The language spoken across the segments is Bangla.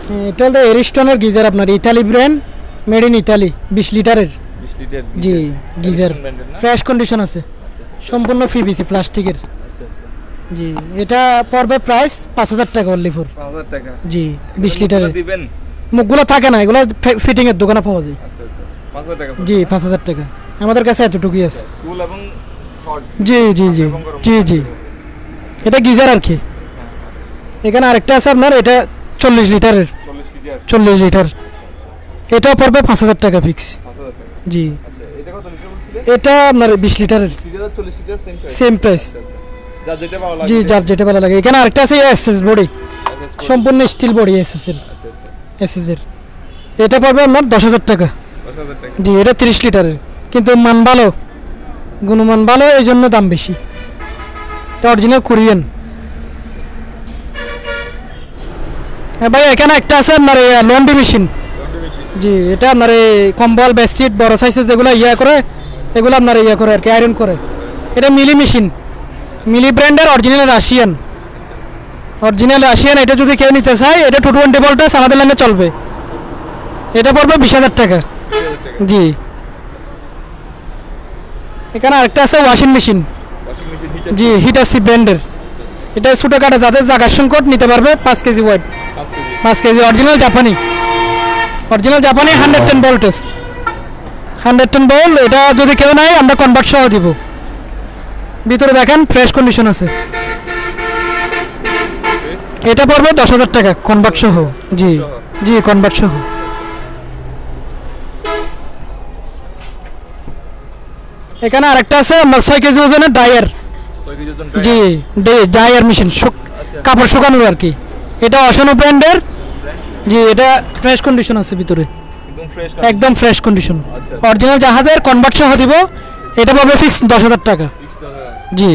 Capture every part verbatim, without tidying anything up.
এটা হলো এরিস্টনের গিজার, আপনার ইতালি ব্র্যান্ড, মেড ইন ইতালি, বিশ লিটারের। বিশ লিটার জি গিজার, ফ্রেশ কন্ডিশন আছে, সম্পূর্ণ পিভিসি প্লাস্টিকের। জি এটা পড়বে প্রাইস পাঁচ হাজার টাকা অনলি ফর। পাঁচ হাজার টাকা। জি বিশ লিটারের দিবেন। মুখগুলো থাকে না, এগুলো ফিটিং এর দোকানে পাওয়া যায়। আচ্ছা আচ্ছা পাঁচ হাজার টাকা। জি পাঁচ হাজার টাকা আমাদের কাছে এতটুকুই আছে। কুল এবং হট। জি জি জি জি জি এটা গিজার আর কি। এখানে আরেকটা আছে আপনার, এটা চল্লিশ লিটারের। চল্লিশ লিটার। চল্লিশ লিটার এটাও পড়বে পাঁচ হাজার টাকা ফিক্স। পাঁচ হাজার টাকা। জি আচ্ছা এটা কত লিটার বলছিলেন? এটা আপনার বিশ লিটারের। লিটার চল্লিশ litre same price. Same price. যার যেটা ভালো লাগে। জি যার যেটা ভালো লাগে। এখানে আরেকটা আছে এসএস বডি, সম্পূর্ণ স্টিল বডি এসএস এর। আচ্ছা আচ্ছা এসএস এর এটা পড়বে আপনার দশ হাজার টাকা। দশ হাজার টাকা। জি এটা তিরিশ লিটারের, কিন্তু মান ভালো, গুণমান ভালো, এই জন্য দাম বেশি। এটা অরিজিনাল কোরিয়ান। হ্যাঁ ভাই এখানে একটা আছে আপনার লন্ড্রি মেশিন। জি এটা আপনার এই কম্বল বেডশিট বড় সাইজের যেগুলো ইয়া করে, এগুলো আপনার ইয়া করে আর কি, আয়রন করে। এটা মিলি মেশিন, মিলি ব্র্যান্ডের, অরিজিনাল রাশিয়ান, অরিজিনাল রাশিয়ান। এটা যদি কেউ নিতে চায়, এটা টু টোয়েন্টি ভোল্টেজ, আমাদের লাইনে চলবে। এটা পড়বে বিশ হাজার টাকা। জি এখানে আরেকটা আছে ওয়াশিং মেশিন। জি হিটাসি ব্র্যান্ডের। এটা ছোটো কাটা যাদের জায়গার সংকট নিতে পারবে, পাঁচ কেজি ওয়েট, পাঁচ কেজি অরিজিনাল জাপানি, অরিজিনাল জাপানি hundred ten voltage, hundred ten volt. এটা যদি কেউ নেয় আমরা কনভার্ট সহ দিব। ভিতরে দেখেন ফ্রেশ কন্ডিশন আছে। এটা পড়বে দশ হাজার টাকা কনভার্ট সহ। জি জি কনভার্ট সহ। এখানে আরেকটা আছে আমার ছয় কেজি ওজনের ড্রায়ার। জি ড্রায়ার মেশিন, কাপড় শুকানোর আর কি। এটা অশানো ব্র্যান্ডের। জি এটা ফ্রেশ কন্ডিশন আছে ভিতরে, একদম ফ্রেশ কন্ডিশন, অরিজিনাল জাহাজের, কনভার্ট সহ দিব। এটা পাবে ফিক্স দশ হাজার টাকা। জি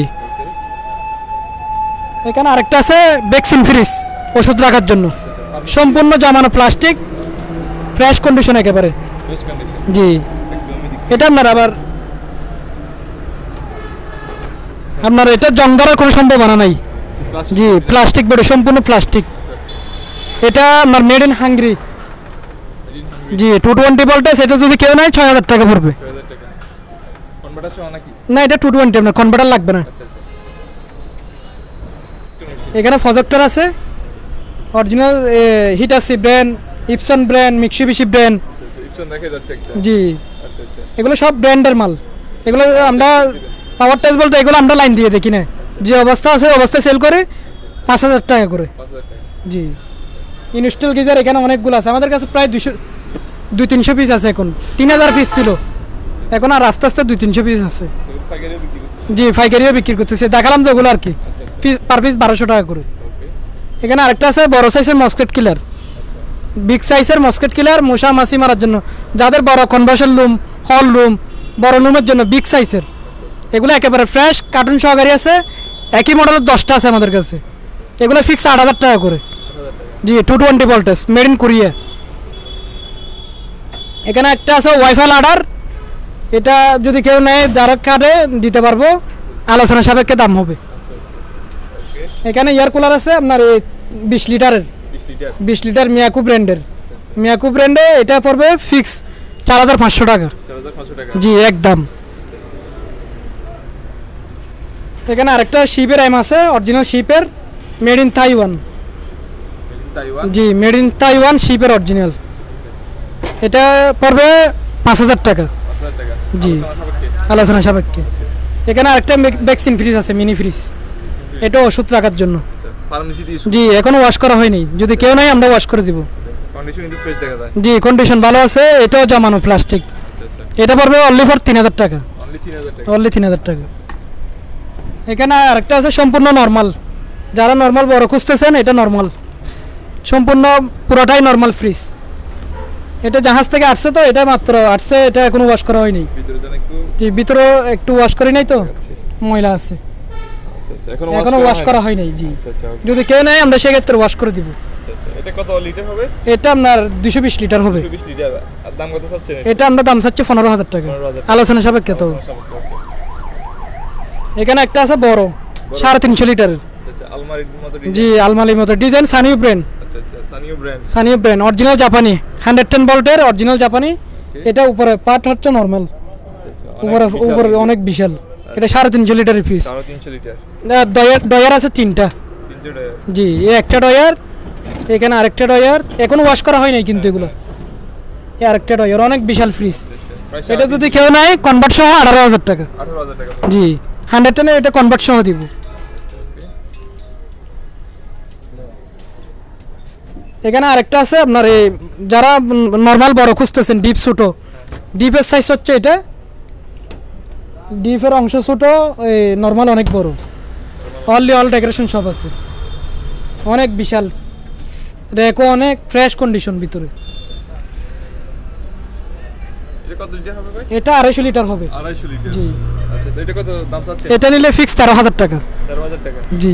এখানে আরেকটা আছে ভ্যাকসিন ফ্রিজ, ওষুধ রাখার জন্য, সম্পূর্ণ জামানো প্লাস্টিক, ফ্রেশ কন্ডিশন একেবারে। জি এটা আপনার আবার আপনার এটা জং ধরার কোনো সম্ভাবনা নাই। জি প্লাস্টিক বডি, সম্পূর্ণ প্লাস্টিক। এটা আপনার মেড ইন হাঙ্গেরি। জি টু টোয়েন্টি ভোল্টেজ। এটা যদি কেউ নেয় ছয় হাজার টাকা পড়বে। না এটা টু টোয়েন্টি, আপনার কনভার্টার লাগবে না। এখানে প্রজেক্টর আছে, original Hitachi brand, Epson brand, Mitsubishi brand. জি এগুলো সব ব্র্যান্ডের মাল। এগুলো আমরা পাওয়ার টাচ বলতে এগুলো আমরা লাইন দিয়ে দেখি না, যে অবস্থা আছে অবস্থায় সেল করে পাঁচ হাজার টাকা করে। জি ইনস্টল গিজার এখানে অনেকগুলো আছে আমাদের কাছে, প্রায় দুশো দুই তিনশো পিস আছে। এখন তিন হাজার পিস ছিল, এখন আর আস্তে আস্তে দুই তিনশো পিস আছে। জি পাইকারিও বিক্রি করতেছে, দেখালাম যে ওগুলো আর কি, পিস পার পিস বারোশো টাকা করে। এখানে আরেকটা আছে বড় সাইজের মস্কেট কিলার, বিগ সাইজের মস্কেট কিলার, মশা মাছি মারার জন্য, যাদের বড় কনভার্সন রুম, হল রুম, বড় রুমের জন্য বিগ সাইজের। এগুলো একেবারে ফ্রেশ, কার্টুন সহকারী আছে, একই মডেলের দশটা আছে আমাদের কাছে। এগুলো ফিক্স আট হাজার টাকা করে। জি two twenty voltage, made in Korea. এখানে একটা আছে ওয়াইফাই লাডার। এটা যদি কেউ নেয় যারা কাটে দিতে পারবো, আলোচনা সাপেক্ষে দাম হবে। এখানে এয়ার কুলার আছে আপনার বিশ লিটারের, বিশ লিটার মিয়াকু ব্র্যান্ডের। মিয়াকু ব্র্যান্ডে এটা পড়বে ফিক্স চার হাজার পাঁচশো টাকা। জি একদম। এখানে আরেকটা শিপের এম আছে, অরিজিনাল শিপের, মেড ইন তাইওয়ান। জি মেড ইন তাইওয়ান শিপের অরিজিনাল। এটা পড়বে পাঁচ হাজার টাকা। জি আলোচনা সাপেক্ষে। এখানে আরেকটা ভ্যাকসিন ফ্রিজ আছে, মিনি ফ্রিজ, এটা ওষুধ রাখার জন্য। জি এখনো ওয়াশ করা হয়নি, যদি কেউ নাই আমরা ওয়াশ করে দিব। জি কন্ডিশন ভালো আছে, এটাও জমানো প্লাস্টিক। এটা পড়বে অনলি ফর তিন হাজার টাকা। অনলি তিন হাজার টাকা। এখানে আরেকটা আছে সম্পূর্ণ নর্মাল, যারা নর্মাল বড় খুঁজতেছেন, এটা নর্মাল, সম্পূর্ণ পুরোটাই নর্মাল ফ্রিজ। এটা জাহাজ থেকে আসছে তো, এটা মাত্র আসছে, এটা এখনো ওয়াশ করা হয়নি। জি ভিতরে একটু ওয়াশ করি নাই তো, ময়লা আছে, এখনো ওয়াশ করা হয় নাই। জি যদি কেউ নেয় আমরা সেক্ষেত্রে ওয়াশ করে দিব। এটা কত লিটার হবে? এটা আপনার দুশো বিশ লিটার হবে। দুশো বিশ লিটার। আর দাম কত চাচ্ছেন? এটা আমরা দাম চাচ্ছি পনেরো হাজার টাকা, আলোচনা সাপেক্ষে তো। এখানে একটা আছে বড়, সাড়ে তিনশো লিটারের। জি আলমারির মতো design, Sanyo brand. Sanyo brand Sanyo brand original জাপানি একশো দশ ভোল্টের অরিজিনাল জাপানি। এটা উপরে পার্ট হচ্ছে নরমাল, উপরে উপরে অনেক বিশাল। এটা সাড়ে তিনশো লিটারের ফ্রিজ। সাড়ে তিনশো লিটার। ডয়ার ডয়ার আছে তিনটা। তিনটা ডয়ার। জি, এই একটা ডয়ার, এখানে আরেকটা ডয়ার, এখনো ওয়াশ করা হয় নাই কিন্তু এগুলো। এই আরেকটা ডয়ার, অনেক বিশাল ফ্রিজ। এটা যদি কেউ নাই কনভার্ট সহ আঠারো হাজার টাকা। আঠারো হাজার টাকা। জি, হান্ড্রেড টেনে এটা কনভার্ট সহ দিব। এখানে আরেকটা আছে আপনার, এই যারা নর্মাল বড় খুঁজতেছেন, ডিপ ছোটো, ডিপের সাইজ হচ্ছে এটা, ডিপের অংশ ছোটো, নর্মাল অনেক বড়, অনলি অল ডেকোরেশন সব আছে, অনেক বিশাল, রেকো অনেক ফ্রেশ কন্ডিশন ভিতরে। এটা কত লিটার হবে ভাই? এটা আড়াইশো লিটার হবে। আড়াইশো লিটার। জি। আচ্ছা, তো এটা কত দাম চাচ্ছেন? এটা নিলে ফিক্স তেরো হাজার টাকা। তেরো হাজার টাকা। জি।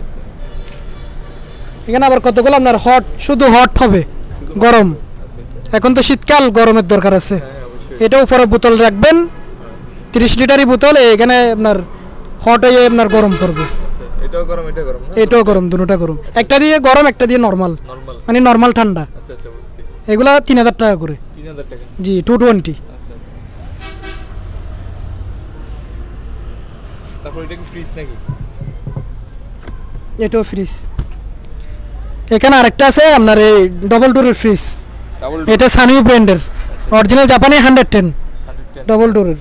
এখানে আবার কতগুলো আপনার হট, শুধু হট হবে, গরম। এখন তো শীতকাল, গরমের দরকার আছে। এটা উপরে বোতল রাখবেন, তিরিশ লিটারই বোতল, এখানে আপনার হট হয়ে আপনার গরম করবে। এটাও গরম, এটা গরম না? এটাও গরম, দুটোটা গরম। একটা দিয়ে গরম, একটা দিয়ে নরমাল, নরমাল, মানে নরমাল ঠান্ডা। আচ্ছা আচ্ছা, বুঝছি। এগুলা তিন হাজার টাকা করে। তিন হাজার টাকা। জি, টু টোয়েন্টি। তারপর এটা কি ফ্রিজ নাকি? এটাও ফ্রিজ। এখানে আরেকটা আছে আপনার, এই ডবল ডোরের ফ্রিজ। এটা সানিও ব্র্যান্ডের, অরিজিনাল জাপানি হান্ড্রেড টেন, ডবল ডোরের।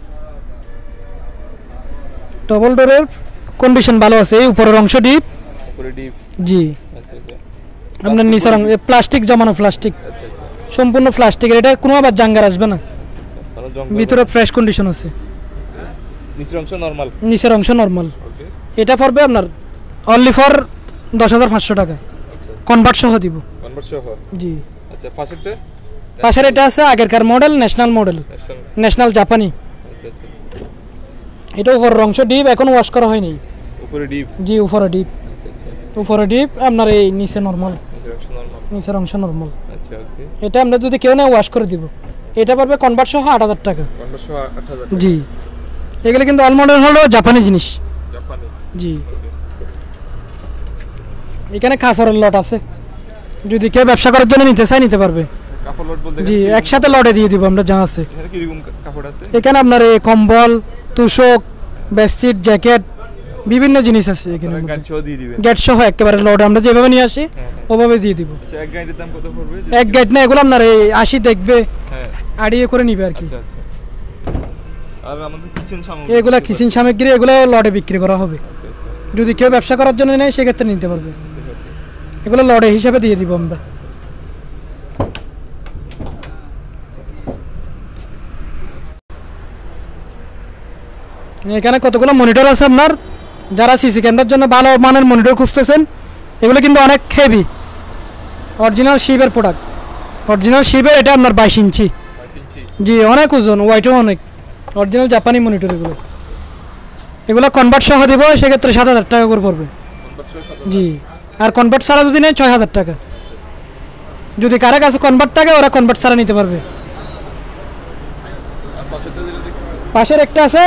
ডবল ডোরের কন্ডিশন ভালো আছে, এই উপরের অংশ ডিপ। উপরে ডিপ। জি। আচ্ছা আচ্ছা। আপনার নিচের অংশ প্লাস্টিক, জমানো প্লাস্টিক, আচ্ছা আচ্ছা, সম্পূর্ণ প্লাস্টিকের। এটা কোনো আবার জাঙ্গার আসবে না, তাহলে জং ভিতরে ফ্রেশ কন্ডিশন আছে। নিচের অংশ নরমাল। নিচের অংশ নরমাল। ওকে। এটা পড়বে আপনার অনলি ফর দশ হাজার পাঁচশো টাকা, কনভার্ট সহ দিব। কনভার্ট সহ। জি। আচ্ছা, পাশেরটা? পাশের এটা আছে আগেরকার মডেল, ন্যাশনাল মডেল, ন্যাশনাল জাপানি। আচ্ছা আচ্ছা। এটা উপরের অংশ ডিপ, এখন ওয়াশ করা হয়নি। উপরে ডিপ। জি, উপরে ডিপ। আচ্ছা আচ্ছা। উপরে ডিপ আপনার, এই নিচে নরমাল, নিচের অংশ নরমাল। নিচের অংশ নরমাল। আচ্ছা, ওকে। এটা আমরা যদি কেউ না ওয়াশ করে দিব। এটা পারবে কনভার্ট সহ আট হাজার টাকা। কনভার্ট সহ আট হাজার। জি। এগুলো কিন্তু অল মডেল হলো জাপানি জিনিস। জাপানি। জি। এখানে কাপড়ের লট আছে, যদি কেউ ব্যবসা করার জন্য নিতে চায় নিতে পারবে। কাপড় লট বলতে? জি, একসাথে লটে দিয়ে দিব আমরা, যা আছে। এখানে কি রকম কাপড় আছে? এখানে আপনার এই কম্বল, তোষক, বেডশিট, জ্যাকেট, বিভিন্ন জিনিস আছে এখানে। গাইড সহ দিয়ে দিবেন? গেট সহ একেবারে লট আমরা যেভাবে নিয়ে আসি ওভাবে দিয়ে দিব। আচ্ছা, এক গাইডের দাম কত পড়বে? এক গাইড না, এগুলো আপনার এই আশি দেখবে, হ্যাঁ, আড়িয়ে করে নিবে আর কি। আচ্ছা আচ্ছা। আর আমাদের কিচেন সামগ্রী? এগুলা কিচেন সামগ্রী, এগুলো লটে বিক্রি করা হবে। আচ্ছা আচ্ছা। যদি কেউ ব্যবসা করার জন্য নেয় সেক্ষেত্রে নিতে পারবে। এগুলো লটে হিসাবে দিয়ে দিব আমরা। এখানে কতগুলো মনিটর আছে আপনার, যারা সিসি ক্যামেরার জন্য ভালো মানের মনিটর খুঁজতেছেন। এগুলো কিন্তু অনেক হেভি, অরিজিনাল শিবের প্রোডাক্ট, অরিজিনাল শিবের। এটা আপনার বাইশ ইঞ্চি। জি, অনেক ওজন, ওয়াইটও অনেক, অরিজিনাল জাপানি মনিটর এগুলো। এগুলো কনভার্ট সহ দিব, সেক্ষেত্রে সাত হাজার টাকা করে পড়বে। জি, আর কনভার্ট ছাড়া যদি নেয় ছয় হাজার টাকা। যদি কারো কাছে কনভার্ট থাকে ওরা কনভার্ট ছাড়া নিতে পারবে। পাশের একটা আছে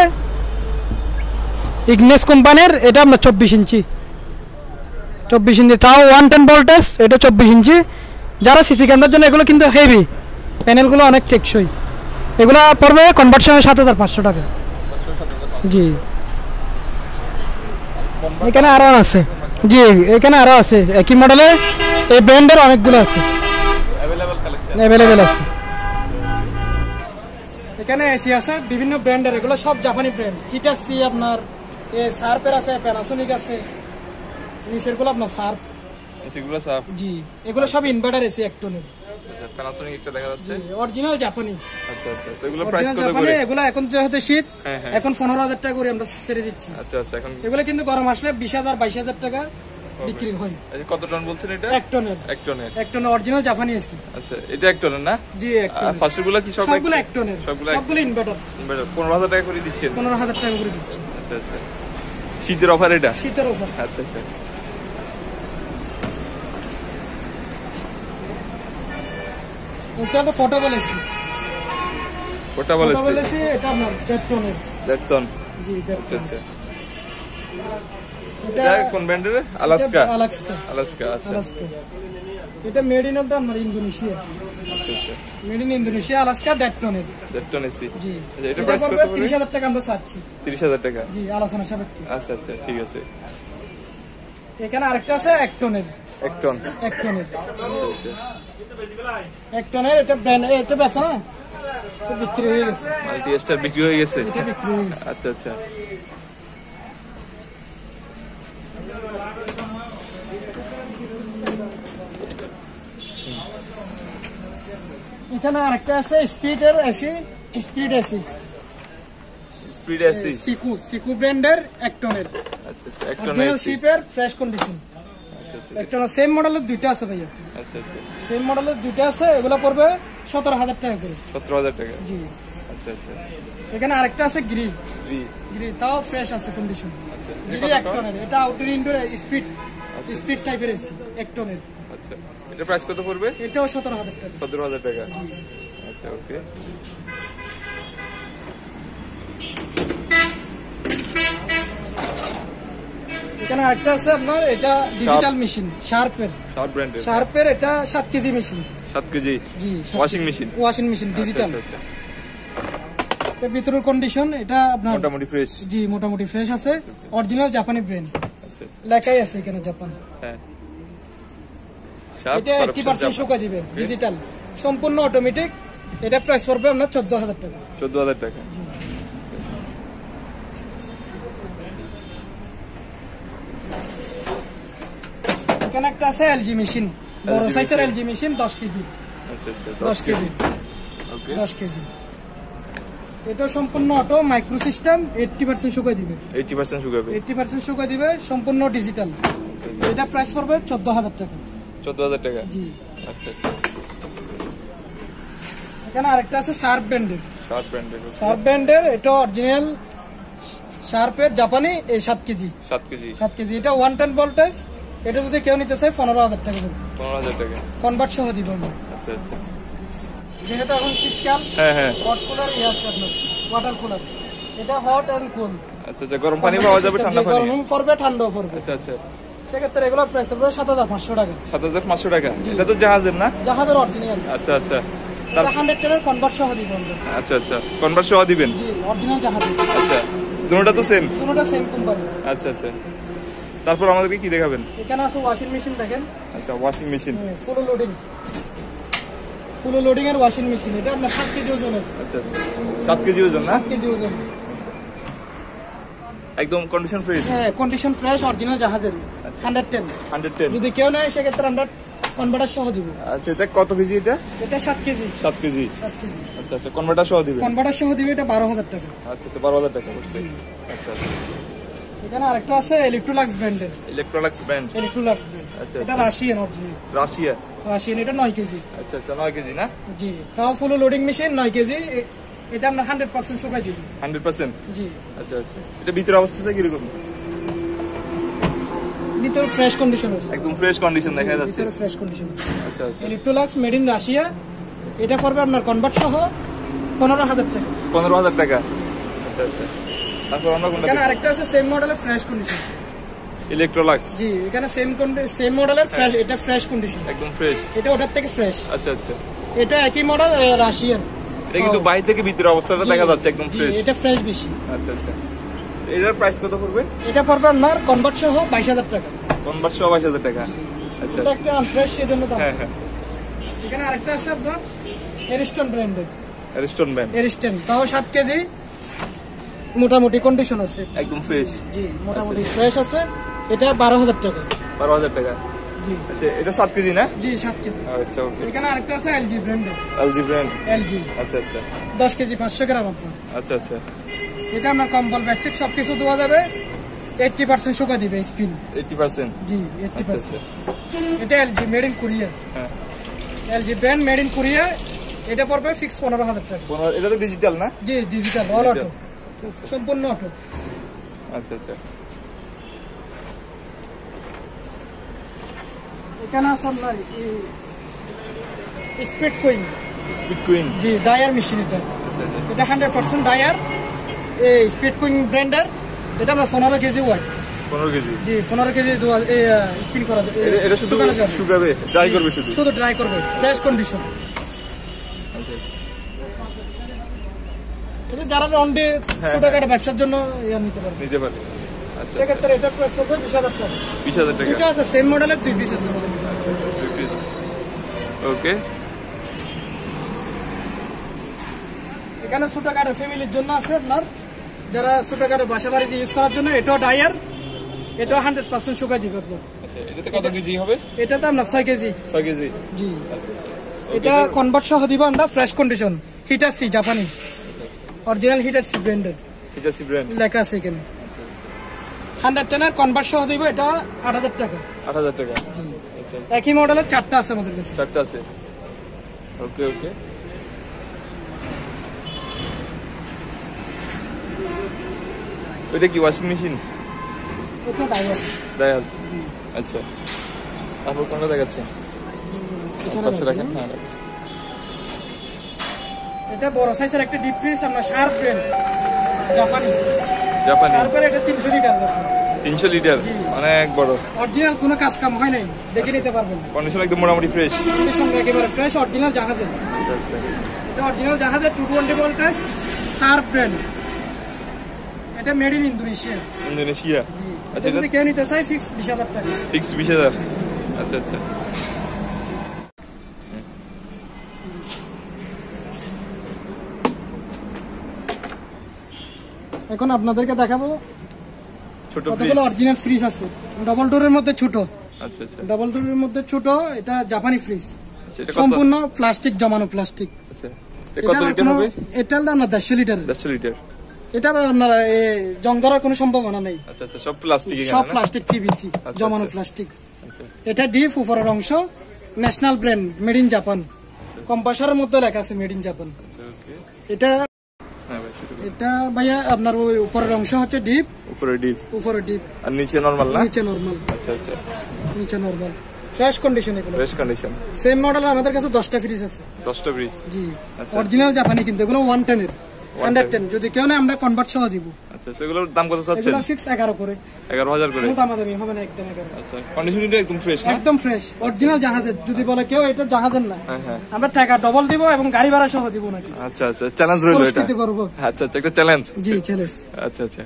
ইগনেস কোম্পানির, এটা আপনার চব্বিশ ইঞ্চি, চব্বিশ ইঞ্চি তাও ওয়ান টেন ভোল্টেজ। এটা চব্বিশ ইঞ্চি। যারা সিসি ক্যামেরার জন্য, এগুলো কিন্তু হেভি, প্যানেলগুলো অনেক টেকসই। এগুলো পড়বে কনভার্ট সহ সাত হাজার পাঁচশো টাকা। জি। এখানে আরও আছে। জি, এখানে আরও আছে একই মডেলে, এই ব্র্যান্ডের অনেকগুলো আছে, অ্যাভেলেবেল আছে। এখানে এসি আছে বিভিন্ন ব্র্যান্ডের, এগুলো সব জাপানি ব্র্যান্ড। হিটাচি আপনার, এ সার্পের আছে, প্যানাসোনিক আছে, নিচেরগুলো আপনার সার্প। নিচেরগুলো সার্প। জি, এগুলো সব ইনভার্টার এসি এক টনের। আচ্ছা, প্যানাসোনিক একটা দেখা যাচ্ছে, অরিজিনাল জাপানি। আচ্ছা আচ্ছা। তো এগুলো প্রাইস কত করে? এগুলো এখন যেহেতু শীত, এখন পনেরো হাজার টাকা করে আমরা ছেড়ে দিচ্ছি। আচ্ছা আচ্ছা। এখন এগুলো কিন্তু গরম আসলে বিশ হাজার বাইশ হাজার টাকা বিক্রি হয়। আচ্ছা, কত টন বলছেন এটা? এক টনের। এক টনের। এক টনের অরিজিনাল জাপানি এসি। আচ্ছা, এটা এক টনের না? জি, এক টনের। আর পাশেরগুলো কি সব? সবগুলো এক টনের, সবগুলো ইনভার্টার। ইনভার্টার পনেরো হাজার টাকা করে দিচ্ছেন? পনেরো হাজার টাকা করে দিচ্ছি। আচ্ছা আচ্ছা। শীতের অফার এটা? শীতের অফার। আচ্ছা আচ্ছা। এটা তো portable AC. Portable AC. Portable AC, এটা আপনার দেড় টনের। দেড় টন। জি, দেড় টন। আচ্ছা আচ্ছা। এটা কোন ব্র্যান্ডের? আলাস্কা। আলাস্কা। আলাস্কা। আচ্ছা। আলাস্কা। এটা মেড ইন অফ আমার ইন্দোনেশিয়া। আচ্ছা আচ্ছা, মেড ইন ইন্দোনেশিয়া, আলাস্কা, ডেটনের। Dayton AC. জি, এটা প্রাইস কত পড়বে? ত্রিশ হাজার টাকা আমরা চাচ্ছি। ত্রিশ হাজার টাকা। জি, আলোচনা সাপেক্ষে। আচ্ছা আচ্ছা, ঠিক আছে। এখানে আরেকটা আছে এক টনের। এক টন। এক টনের। এক টনের এটা ব্র্যান্ড, এটা বেচা না, এটা বিক্রি হয়ে গেছে। মাল্টি স্টার বিক্রি হয়ে গেছে। এটা বিক্রি হয়ে গেছে। আচ্ছা আচ্ছা। এখানে আরেকটা আছে স্পিডের AC, speed AC. Speed AC. সিকু, সিকু ব্র্যান্ডের এক টনের। আচ্ছা আচ্ছা, এক টন অরিজিনাল এসি। শিপের ফ্রেশ কন্ডিশন। আচ্ছা আচ্ছা। এক টনের সেম মডেলের দুইটা আছে ভাইয়া। আচ্ছা আচ্ছা, সেম মডেলের দুইটা আছে, এগুলো পড়বে সতেরো হাজার টাকা করে। সতেরো হাজার টাকা। জি। আচ্ছা আচ্ছা। এখানে আরেকটা আছে গ্রি। থ্রি। গ্রি তাও ফ্রেশ আছে কন্ডিশন। আচ্ছা, গ্রি এক টনের, এটা আউটডোর ইনডোর স্পিড, স্পিড টাইপের এসি এক টনের। আচ্ছা, এটা প্রাইস কত পড়বে? এটাও সতেরো হাজার টাকা। সতেরো হাজার টাকা। জি। আচ্ছা, ওকে। এখানে আরেকটা আছে আপনার, এটা ডিজিটাল মেশিন শার্পের। শার্প ব্র্যান্ডের। শার্পের এটা সাত কেজি মেশিন। সাত কেজি। জি। Washing machine. Washing machine digital. আচ্ছা আচ্ছা। এটা ভিতরের কন্ডিশন এটা আপনার মোটামুটি ফ্রেশ। জি, মোটামুটি ফ্রেশ আছে। অরিজিনাল জাপানি ব্র্যান্ড। আচ্ছা। লেখাই আছে এখানে জাপান। হ্যাঁ। শার্প এটা আশি পার্সেন্ট শুকাই দিবে, ডিজিটাল, সম্পূর্ণ অটোমেটিক। এটা প্রাইস পড়বে আপনার চোদ্দ হাজার টাকা। চোদ্দ হাজার টাকা। এখানে একটা আছে এলজি মেশিন, বড় সাইজের এলজি মেশিন দশ কেজি। আচ্ছা আচ্ছা, দশ কেজি। ওকে। দশ কেজি। এটা সম্পূর্ণ অটো, মাইক্রো সিস্টেম, আশি পার্সেন্ট শুকাই দিবে। আশি পার্সেন্ট শুকাবে। আশি পার্সেন্ট শুকাই দিবে, সম্পূর্ণ ডিজিটাল। এটা প্রাইস পড়বে চোদ্দ হাজার টাকা। চোদ্দ হাজার টাকা। জি। আচ্ছা আচ্ছা। এখানে আরেকটা আছে শার্প ব্র্যান্ডের। শার্প ব্র্যান্ডের। শার্প ব্র্যান্ডের এটা অরিজিনাল শার্পের জাপানি, এই সাত কেজি। সাত কেজি। সাত কেজি। এটা ওয়ান টেন ভোল্টেজ। এটা যদি কেউ নিতে চায় পনেরো হাজার টাকা দেবে। পনেরো হাজার টাকা। কনভার্ট সহ দিব আমরা। আচ্ছা আচ্ছা। যেহেতু এখন শীতকাল, হ্যাঁ হ্যাঁ। হট কুলার ইয়ে আছে আপনার, ওয়াটার কুলার। এটা হট এন্ড কুল। আচ্ছা আচ্ছা, গরম পানি পাওয়া যাবে, ঠান্ডা পানি? গরম পড়বে, ঠান্ডাও পড়বে। আচ্ছা আচ্ছা। সেক্ষেত্রে এগুলো প্রাইস পড়বে সাত হাজার পাঁচশো টাকা। সাত হাজার পাঁচশো টাকা। এটা তো জাহাজের না? জাহাজের অরিজিনাল। আচ্ছা আচ্ছা। হান্ড্রেড টেনের কনভার্ট সহ দিব আমরা। আচ্ছা আচ্ছা, কনভার্ট সহ দিবেন? জি, অরিজিনাল জাহাজ। আচ্ছা, দুটোটা তো সেম? দুটোটা same company. আচ্ছা আচ্ছা। তারপর আমাদেরকে কি দেখাবেন? এখানে আছে ওয়াশিং মেশিন, দেখেন। আচ্ছা, washing machine. Full loading, full loading এর ওয়াশিং মেশিন। এটা আপনার সাত কেজি ওজনের। আচ্ছা আচ্ছা, সাত কেজি ওজন না? সাত কেজি ওজন। একদম কন্ডিশন ফ্রেশ? হ্যাঁ, কন্ডিশন ফ্রেশ, অরিজিনাল জাহাজের। Hundred ten. Hundred ten. যদি কেউ নেয় সেক্ষেত্রে আমরা কনভার্টার সহ দিব। আচ্ছা, এটা কত কেজি? এটা এটা সাত কেজি। সাত কেজি। সাত কেজি। আচ্ছা আচ্ছা, কনভার্টার সহ দিবেন? কনভার্টার সহ দিবে, এটা বারো হাজার টাকা। আচ্ছা আচ্ছা, বারো হাজার টাকা পড়ছে। আচ্ছা আচ্ছা। এখানে আরেকটা আছে ইলেকট্রোলাক্স ব্র্যান্ডের। Electrolux brand. Electrolux brand. আচ্ছা, এটা রাশিয়ান অরিজিনাল। রাশিয়া? রাশিয়ান। এটা নয় কেজি। আচ্ছা আচ্ছা, নয় কেজি না? জি, তাও ফুল লোডিং মেশিন, নয় কেজি। এ- এটা আমরা হান্ড্রেড পার্সেন্ট শুকাই দিব। Hundred percent? জি। আচ্ছা আচ্ছা। এটা ভিতর অবস্থাটা কিরকম? ভিতরে ফ্রেশ কন্ডিশন আছে। একদম ফ্রেশ কন্ডিশন দেখা যাচ্ছে। ভিতরে ফ্রেশ কন্ডিশন আছে। আচ্ছা আচ্ছা। Electrolux made in Russia. এটা পড়বে আপনার কনভার্ট সহ পনেরো হাজার টাকা। পনেরো হাজার টাকা। আচ্ছা আচ্ছা। তারপর আমরা কোনটা? এখানে আরেকটা আছে সেম মডেলের ফ্রেশ কন্ডিশন। ইলেকট্রোলাক্স? জি, এখানে সেম সেম মডেলের ফ্রেশ, এটা ফ্রেশ কন্ডিশন। একদম ফ্রেশ? এটা ওটার থেকে ফ্রেশ। আচ্ছা আচ্ছা। এটা একই মডেল, রাশিয়ান। এটা কিন্তু বাইরে থেকে ভিতরে অবস্থাটা দেখা যাচ্ছে একদম জি, ফ্রেশ। এটা ফ্রেশ বেশি। আচ্ছা আচ্ছা। এটার প্রাইস কত পড়বে? এটা পড়বে আপনার কনভার্ট সহ বাইশ হাজার টাকা। কনভার্ট সহ বাইশ হাজার টাকা। আচ্ছা। এটা একটা আনফ্রেশ, এজন্য দাম। হ্যাঁ হ্যাঁ। এখানে আরেকটা আছে আপনার এরিস্টন ব্র্যান্ডের। Ariston brand? এরিস্টন, তাও সাত কেজি, মোটামুটি কন্ডিশন আছে। একদম ফ্রেশ? জি, মোটামুটি ফ্রেশ আছে। এটা বারো হাজার টাকা। বারো হাজার টাকা। জি। আচ্ছা, এটা সাত কেজি না? জি, সাত কেজি। আচ্ছা, ওকে। এখানে আরেকটা আছে এলজি ব্র্যান্ডের। LG brand? এলজি। আচ্ছা আচ্ছা। দশ কেজি, পাঁচশো গ্রাম আপনার। আচ্ছা আচ্ছা। এটা আপনার কম্বল বেসিক সবকিছু দেওয়া যাবে। এইট্টি পার্সেন্ট শুকা দিবে স্পিন। Eighty percent? জি, এইট্টি আচ্ছা পার্সেন্ট। আচ্ছা। এটা এলজি মেড ইন কোরিয়া। হ্যাঁ। LG brand, made in Korea. এটা পড়বে ফিক্স পনেরো হাজার টাকা। পনেরো? এটা তো ডিজিটাল না? জি, ডিজিটাল, অল অটো, আচ্ছা আচ্ছা। সম্পূর্ণ অটো। আচ্ছা আচ্ছা। এখানে আছে আপনার স্পিড কুইন। Speed Queen? জি, ডায়ার মেশিন। এটা এটা হান্ড্রেড পার্সেন্ট ডায়ার, এই স্পিড কুইন ব্র্যান্ডের। এটা আমরা পনেরো কেজি ওয়াট। পনেরো কেজি। জি পনেরো কেজি স্পিন করা যাবে। এটা শুধু শুকাবে, ড্রাই করবে, শুধু শুধু ড্রাই করবে, ফ্রেশ কন্ডিশন। এটা যারা লন্ডে ছোটখাটো ব্যবসার জন্য ইয়া নিতে পারবে, নিতে পারবে। আচ্ছা, সেক্ষেত্রে এটা প্রাইস হবে বিশ হাজার টাকা। বিশ হাজার টাকা। এটা আছে সেম মডেলের দুই পিস আছে। দুই পিস, ওকে। এখানে ছোটখাটো ফ্যামিলির জন্য আছে আপনার, যারা ছোটখাটো বাসা বাড়িতে ইউজ করার জন্য। এটাও ডায়ার, এটাও হান্ড্রেড পার্সেন্ট শুকা যাবে আপনার। আচ্ছা, এটাতে কত কেজি হবে? এটাতে আপনার ছয় কেজি। ছয় কেজি, জি। আচ্ছা, এটা কনভার্ট সহ দিব আমরা, ফ্রেশ কন্ডিশন। হিটার সি, জাপানি অরিজিনাল হিটার সি ব্র্যান্ডের, হিটার সি ব্র্যান্ড লেখা আছে এখানে। হান্ড্রেড টেনের কনভার্ট সহ দিব, এটা আট হাজার টাকা। আট হাজার টাকা। আচ্ছা, একই মডেলের চারটা আছে আমাদের কাছে। চারটা আছে, ওকে ওকে। ওইটা কি ওয়াশিং মেশিন? এটা ডায়ার। ডায়াল, আচ্ছা। তারপর কোনটা দেখাচ্ছেন? পাশে রাখেন। হ্যাঁ, এটা বড় সাইজের একটা ডিপ ফ্রিজ, আমরা শার্প ব্র্যান্ড, জাপানি। জাপানি, তারপরে এটা তিনশো লিটার। তিনশো লিটার, অনেক বড়। অরিজিনাল কোনো কাজ কাম হয় নাই, দেখে নিতে পারবেন। কন্ডিশন একদম মোটামুটি ফ্রেশ। কন্ডিশন একেবারে ফ্রেশ, অরিজিনাল জাহাজের। আচ্ছা আচ্ছা, এটা অরিজিনাল জাহাজের two twenty voltage, Sharp brand. এটা মেড ইন ইন্দোনেশিয়া। ইন্দোনেশিয়া, আচ্ছা। এটা যদি কেউ নিতে চাই ফিক্স বিশ হাজার টাকা। ফিক্স বিশ হাজার, আচ্ছা আচ্ছা। এখন আপনাদেরকে দেখাবো ছোট কতগুলো অরিজিনাল ফ্রিজ আছে। ডাবল ডোরের মধ্যে ছোট, আচ্ছা আচ্ছা। ডাবল ডোরের মধ্যে ছোট, এটা জাপানি ফ্রিজ, এটা সম্পূর্ণ প্লাস্টিক, জমানো প্লাস্টিক। আচ্ছা, এটা কত লিটার হবে? এটা না দেড়শো লিটার। দেড়শো লিটার। এটা আপনার জং ধরার কোনো সম্ভাবনা নেই। আচ্ছা আচ্ছা, সব প্লাস্টিক, সব প্লাস্টিক, পিভিসি, জমানো প্লাস্টিক। এটা ডিপ উপরের অংশ, National brand, made in Japan. কম্পাসারের মধ্যে লেখা আছে মেড ইন জাপান। এটা এটা ভাইয়া আপনার ওই উপরের অংশ হচ্ছে ডিপ, উপরে ডিপ, উপরে ডিপ, আর নিচে নরমাল না? নিচে নরমাল। আচ্ছা আচ্ছা, নিচে নরমাল, ফ্রেশ কন্ডিশন। এগুলো ফ্রেশ কন্ডিশন। সেম মডেল আমাদের কাছে দশটা ফ্রিজ আছে। দশটা ফ্রিজ, জি। অরিজিনাল জাপানি, কিন্তু এগুলো ওয়ান টেন এর, হান্ড্রেড টেন। যদি কেউ না আমরা কনভার্ট সহ দিব। আচ্ছা, তো এগুলোর দাম কত চাচ্ছেন? এগুলো ফিক্স এগারো করে। এগারো হাজার করে। কোনো দামাদামি হবে না, একদম এগারো। আচ্ছা, কন্ডিশনটা একদম ফ্রেশ না? একদম ফ্রেশ, অরিজিনাল জাহাজের। যদি বলে কেউ এটা জাহাজের না, হ্যাঁ হ্যাঁ, আমরা টাকা ডবল দিব এবং গাড়ি ভাড়া সহ দিব নাকি। আচ্ছা আচ্ছা, চ্যালেঞ্জ রইলো এটা। করব। আচ্ছা আচ্ছা, একটা চ্যালেঞ্জ। জি, চ্যালেঞ্জ। আচ্ছা আচ্ছা।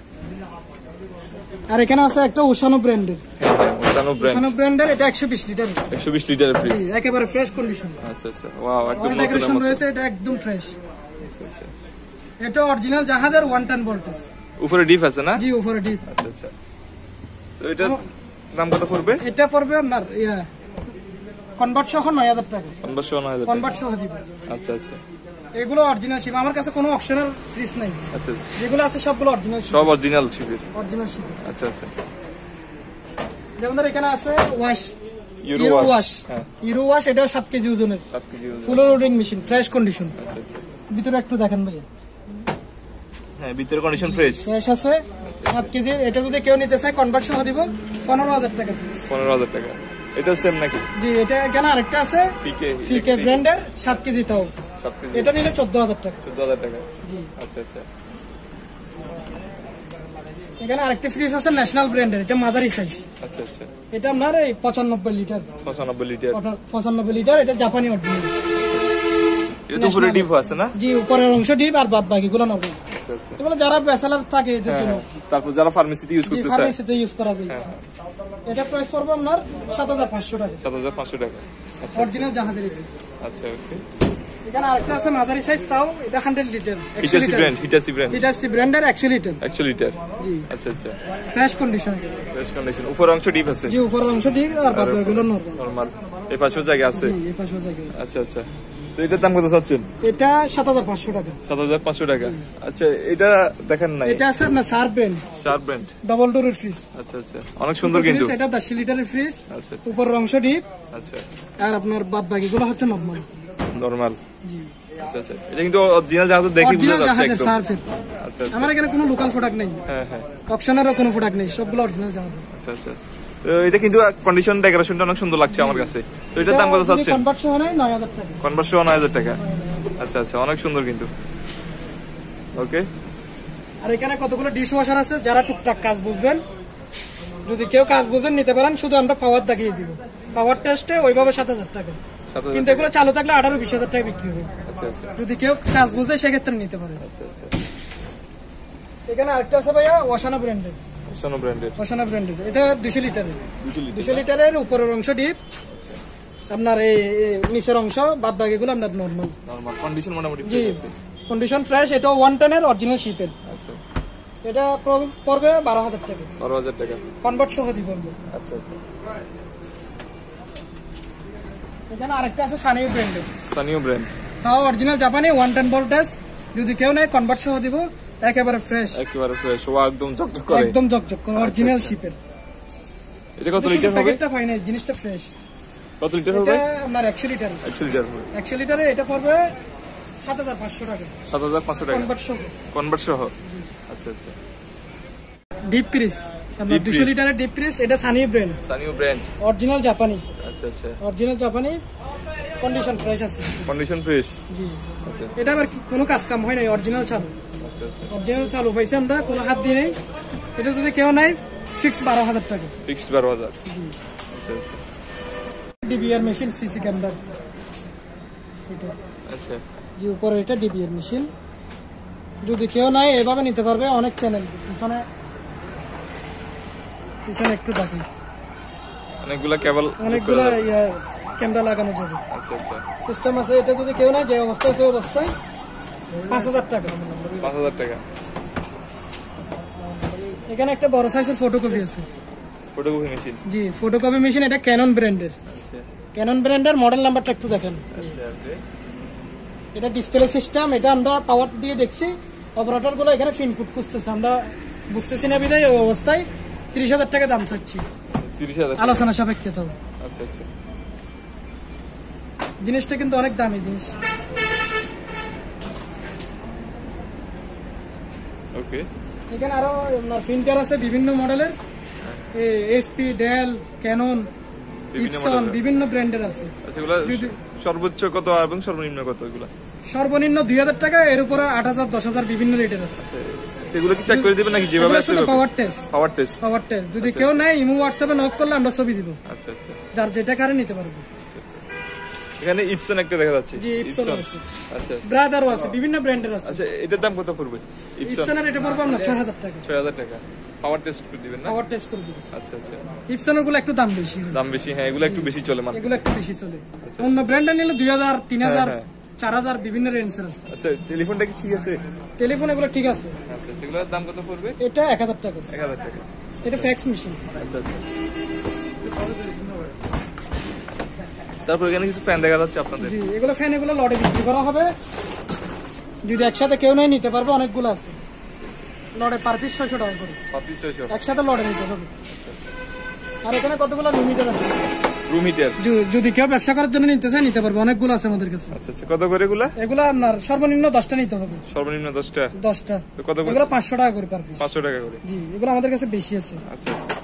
আর এখানে আছে একটা ওশানো ব্র্যান্ডের, ওশানো ব্র্যান্ড, ওশানো ব্র্যান্ডের। এটা একশো বিশ লিটার, একশো বিশ লিটারের ফ্রিজ। জি, একেবারে ফ্রেশ কন্ডিশন। আচ্ছা আচ্ছা, ওয়াও, একদম নতুন ডেকোরেশন মতো রয়েছে, এটা একদম ফ্রেশ। আচ্ছা আচ্ছা। এটা অরিজিনাল জাহাজের ওয়ান টেন ভোল্টেজ। উপরে ডিপ আছে না? জি, উপরে ডিপ। আচ্ছা আচ্ছা। তো এটা দাম কত পড়বে? এটা পড়বে আপনার ইয়া কনভার্ট সহ নয় হাজার টাকা। কনভার্ট সহ নয় হাজার টাকা। কনভার্ট সহ দিব। আচ্ছা আচ্ছা। এগুলো অরিজিনাল শিপ, আমার কাছে কোনো অপশনাল ফ্রিজ নাই। আচ্ছা, যেগুলো আছে সবগুলো অরিজিনাল শিপ। সব অরিজিনাল শিপের। Original ship. আচ্ছা আচ্ছা। যেমন ধর এখানে আছে wash, euro euro wash. Wash, হ্যাঁ, ইউরো ওয়াশ। এটা সাত কেজি ওজনের, সাত কেজি ওজন। Full loading machine, fresh condition. আচ্ছা আচ্ছা। ভিতরে একটু দেখেন ভাইয়া। হ্যাঁ, ভিতরে কন্ডিশন ফ্রেশ। ফ্রেশ আছে, সাত কেজি। এটা যদি কেউ নিতে চায় কনভার্ট সহ দিব পনেরো হাজার টাকা। পনেরো হাজার টাকা। এটাও সেম নাকি? জি, এটা এখানে আরেকটা আছে পিকে, পিকে ব্র্যান্ডের, সাত কেজি তাও। সাত কেজি। এটা নিলে চোদ্দ হাজার টাকা। চোদ্দ হাজার টাকা। জি। আচ্ছা আচ্ছা। এখানে আরেকটা ফ্রিজ আছে ন্যাশনাল ব্র্যান্ডের, এটা মাঝারি সাইজ। আচ্ছা আচ্ছা। এটা আপনার এই পঁচানব্বই লিটার। পঁচানব্বই লিটার। পঁচানব্বই লিটার, এটা জাপানি অরিজিনাল। এটা তো উপরে ডিপ আছে না? জি, উপরের অংশ ডিপ আর বাদ বাকি গুলো নরমাল। আচ্ছা আচ্ছা। এগুলো যারা ব্যাচেলর থাকে এদের জন্য। তারপর যারা ফার্মেসিতে ইউজ করতে চায়, ফার্মেসিতে ইউজ করা যায়। এটা প্রাইস পড়বে আপনার সাত হাজার পাঁচশো টাকা। সাত হাজার পাঁচশো টাকা। আচ্ছা অরিজিনাল জাহাজের। আচ্ছা, ওকে। এখানে আরেকটা আছে মাঝারি সাইজ, তাও এটা hundred litre. Hitachi brand, Hitachi brand, Hitachi ব্র্যান্ডের একশো লিটার। একশো লিটার। জি। আচ্ছা আচ্ছা। Fresh condition. Fresh condition. উপর অংশ ডিপ আছে? জি, উপরের অংশ ডিপ আর বাদ বাকিগুলো নরমাল। নরমাল। এই পাশেও জায়গা আছে? জি, এই পাশেও জায়গা আছে। আচ্ছা আচ্ছা। তো এটার দাম কত চাচ্ছেন? এটা সাত হাজার পাঁচশো টাকা। সাত হাজার পাঁচশো টাকা। আচ্ছা, এটা দেখেন না? এটা আছে আপনার Sharp brand, Sharp brand, double ডোরের ফ্রিজ। আচ্ছা আচ্ছা, অনেক সুন্দর কিন্তু। এটা দশ লিটারের ফ্রিজ। আচ্ছা, উপরের অংশ ডিপ। আচ্ছা। আর আপনার বাদ বাকিগুলো হচ্ছে নরমাল। নরমাল। জি। আচ্ছা আচ্ছা। এটা কিন্তু অরিজিনাল জাহাজ, দেখি বুঝা যাচ্ছে একদম। শার্পের। আচ্ছা আচ্ছা। আমার এখানে কোনো লোকাল প্রোডাক্ট নেই। হ্যাঁ হ্যাঁ। অপশনেরও কোনো প্রোডাক্ট নেই, সবগুলো অরিজিনাল জাহাজ। আচ্ছা আচ্ছা। তো এটা কিন্তু কন্ডিশন, ডেকোরেশনটা অনেক সুন্দর লাগছে আমার কাছে। তো এটার দাম কত চাচ্ছেন? কনভার্ট সহ নয় হাজার টাকা। কনভার্ট সহ নয় হাজার টাকা। আচ্ছা আচ্ছা, অনেক সুন্দর কিন্তু। ওকে। আর এখানে কতগুলো ডিশ ওয়াশার আছে, যারা টুকটাক কাজ বুঝবেন যদি কেউ কাজ বুঝেন নিতে পারেন, শুধু আমরা পাওয়ার দেখিয়ে দিব। পাওয়ার টেস্টে ওইভাবে সাত হাজার টাকা, কিন্তু এগুলো চালু থাকলে আঠারো বিশ হাজার টাকা বিক্রি হবে। যদি কেউ কাজ বুঝে সেক্ষেত্রে নিতে পারে। এখানে আরেকটা আছে ভাইয়া ওয়াসানা ব্র্যান্ডের। ওয়াসানা ব্র্যান্ডের ওয়াসানা ব্র্যান্ডের এটা দুশো লিটারের দুশো লিটারের উপরের অংশ ডিপ, আপনার এই নিচের অংশ বাদ বাকিগুলো আপনার নরমাল নরমাল কন্ডিশন মোটামুটি জি কন্ডিশন ফ্রেশ। এটা ওয়ান টেনের অরিজিনাল শিপের। আচ্ছা আচ্ছা এটা পড়বে বারো হাজার টাকা, বারো হাজার টাকা কনভার্ট সহ দিব পড়বে। আচ্ছা আচ্ছা এখানে আরেকটা আছে সানিও ব্র্যান্ডের। সানিও ব্র্যান্ড, তাও অরিজিনাল জাপানি ওয়ান টেন ভোল্টেজ। যদি কেউ নেয় কনভার্ট সহ দিব, একেবারে ফ্রেশ, একেবারে ফ্রেশ, ও একদম ঝকঝক করে, একদম ঝকঝক করে অরিজিনাল শিপের। এটা কত লিটার হবে? প্যাকেটটা ফাইনাল, জিনিসটা ফ্রেশ। কত লিটার হবে? এটা আপনার একশো লিটার। একশো লিটার হবে। একশো লিটারে এটা পড়বে সাত হাজার পাঁচশো টাকা, সাত হাজার পাঁচশো টাকা কনভার্ট সহ। কনভার্ট সহ আচ্ছা আচ্ছা ডিপ ফ্রিজ আপনার দুশো লিটারের ডিপ ফ্রিজ। এটা Sanyo brand, Sanyo brand original জাপানি। আচ্ছা আচ্ছা অরিজিনাল জাপানি, কন্ডিশন ফ্রেশ আছে, কন্ডিশন ফ্রেশ জি। আচ্ছা এটা আবার কোনো কাজ কাম হয় না, অরিজিনাল চালু। আচ্ছা আচ্ছা অরিজিনাল চালু পাইছি আমরা, কোনো হাত দিয়ে নেই। এটা যদি কেউ নাই ফিক্স বারো হাজার টাকা, ফিক্সড বারো হাজার। আচ্ছা আচ্ছা ডিবিআর মেশিন সিসি ক্যামেরা এটা। আচ্ছা জি উপরে এটা ডিবিআর মেশিন। যদি কেউ নাই এভাবে নিতে পারবে। অনেক চ্যানেল পিছনে পিছনে একটু দেখি, অনেকগুলা কেবল অনেকগুলো ক্যামেরা লাগানো যাবে। আচ্ছা আচ্ছা সিস্টেম আছে। এটা যদি কেউ নাই যে অবস্থায় সে অবস্থায় পাঁচ হাজার টাকা, পাঁচ হাজার টাকা। এখানে একটা বড় সাইজের ফটোকপি আছে। ফটোকপি মেশিন জি ফটোকপি মেশিন। এটা ক্যানন ব্র্যান্ডের। আচ্ছা ক্যানন ব্র্যান্ডের মডেল নাম্বারটা একটু দেখেন। আচ্ছা ওকে এটা ডিসপ্লে সিস্টেম। এটা আমরা পাওয়ার দিয়ে দেখছি, অপারেটর গুলো এখানে পিনকোড খুঁজতেছে, আমরা বুঝতেছি না বিধায় ওই অবস্থায় তিরিশ হাজার টাকা দাম চাচ্ছি, তিরিশ হাজার আলোচনা সাপেক্ষে। তো আচ্ছা আচ্ছা জিনিসটা কিন্তু অনেক দামি জিনিস। ওকে এখানে আরো প্রিন্টার আছে বিভিন্ন মডেলের, এসপি, ডেল, ক্যানন, ইপসন, বিভিন্ন ব্র্যান্ডের আছে। আচ্ছা এগুলা সর্বোচ্চ কত এবং সর্বনিম্ন কত? এগুলা সর্বনিম্ন দুই হাজার টাকা, এর উপরে আট হাজার, দশ হাজার বিভিন্ন রেটের আছে। সেগুলো কি চেক করে দিবেন নাকি যেভাবে আছে? Power test, power test, power test. যদি কেউ নেয় ইমো হোয়াটসঅ্যাপে নক করলে আমরা ছবি দিব। আচ্ছা আচ্ছা যার যেটা কারে নিতে পারবে। এখানে ইপসন একটা দেখা যাচ্ছে। জি ইপসন আছে। আচ্ছা ব্রাদারও আছে, বিভিন্ন ব্র্যান্ডের আছে। আচ্ছা এটার দাম কত পড়বে? ইপসনের এটা পড়বে আমরা ছয় হাজার টাকা। ছয় হাজার টাকা পাওয়ার টেস্ট করে দিবেন না? পাওয়ার টেস্ট করে দিব। আচ্ছা আচ্ছা ইপসনের গুলো একটু দাম বেশি, দাম বেশি। হ্যাঁ এগুলো একটু বেশি চলে মানে, এগুলো একটু বেশি চলে। অন্য ব্র্যান্ডের নিলে দুই হাজার, তিন হাজার, চার হাজার বিভিন্ন রেঞ্জের আছে। আচ্ছা টেলিফোনটা কি ঠিক আছে? টেলিফোন এগুলো ঠিক আছে। আচ্ছা সেগুলোর দাম কত পড়বে? এটা এক হাজার টাকা। এক হাজার টাকা। এটা ফ্যাক্স মেশিন। আচ্ছা আচ্ছা তারপর এখানে কিছু ফ্যান দেখা যাচ্ছে আপনাদের। জি এগুলো ফ্যান, এগুলো লটে বিক্রি করা হবে। যদি একসাথে কেউ নেই নিতে পারবে, অনেকগুলো আছে। লটে পার পিস ছয়শো টাকা করে, একসাথে লটে নিতে হবে। আর এখানে কতগুলো রুম হিটার আছে। রুম হিটার যদি কেউ ব্যবসা করার জন্য নিতে চায় নিতে পারবে, অনেকগুলো আছে আমাদের কাছে। আচ্ছা আচ্ছা কত করে এগুলা? এগুলো আপনার সর্বনিম্ন দশটা নিতে হবে। সর্বনিম্ন দশটা? দশটা। তো কত করে? এগুলো পাঁচশো টাকা করে পার পিস। পাঁচশো টাকা করে। জি এগুলো আমাদের কাছে বেশি আছে। আচ্ছা আচ্ছা